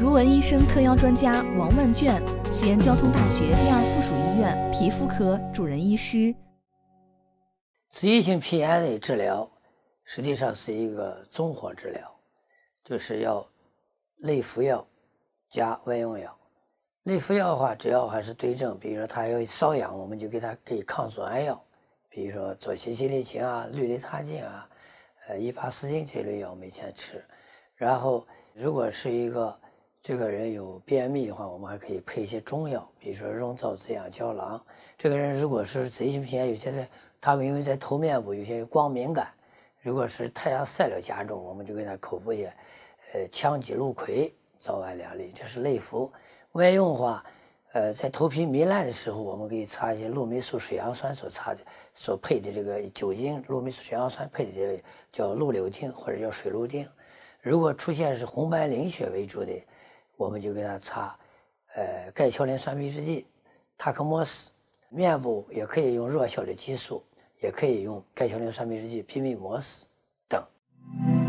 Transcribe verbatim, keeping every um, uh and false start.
如文医生特邀专家王万卷，西安交通大学第二附属医院皮肤科主任医师。 脂溢性皮炎的治疗实际上是一个综合治疗，就是要内服药加外用药。内服药的话，只要还是对症，比如说他要瘙痒，我们就给他给抗组胺药，比如说左西西利嗪啊、氯雷他净啊、呃伊巴斯汀这类药每天吃。然后如果是一个这个人有便秘的话，我们还可以配一些中药，比如说溶皂滋养胶囊。这个人如果是脂溢性皮炎，有些在他们因为在头面部有些光敏感，如果是太阳晒了加重，我们就给他口服一些呃羟基氯喹早晚两粒，这是内服。外用的话，呃，在头皮糜烂的时候，我们可以擦一些氯霉素水杨酸所擦的所配的这个酒精，氯霉素水杨酸配的这个叫氯柳锭或者叫水氯锭。如果出现是红斑淋血为主的，我们就给他擦呃钙鞘磷酸皮质剂、塔克莫司。面部也可以用弱效的激素，也可以用钙鞘磷酸皮质剂、皮米摩斯等。